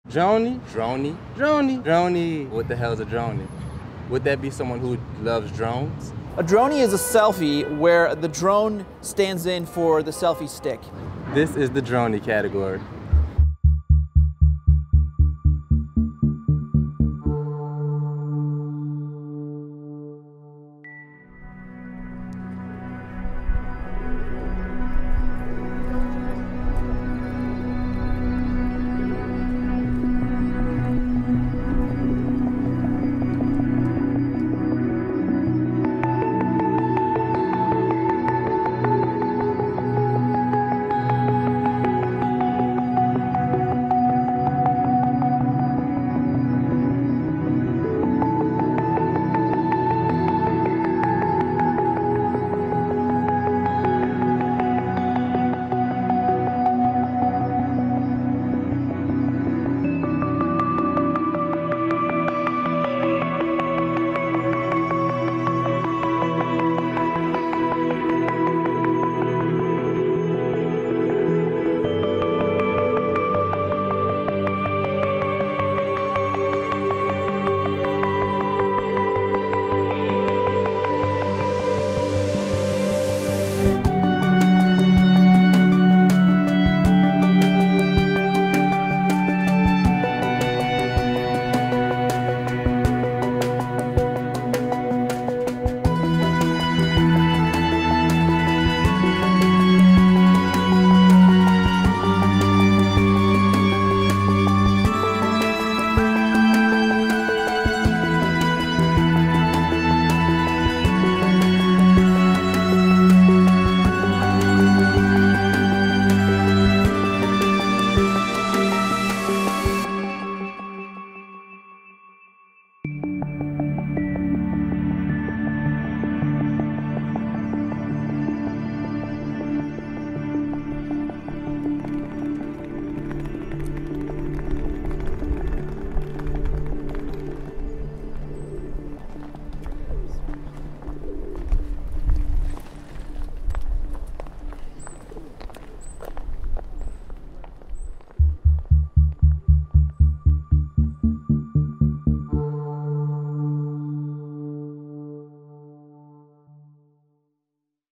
DRONIE? DRONIE? DRONIE? DRONIE. What the hell is a DRONIE? Would that be someone who loves drones? A DRONIE is a selfie where the drone stands in for the selfie stick. This is the DRONIE category.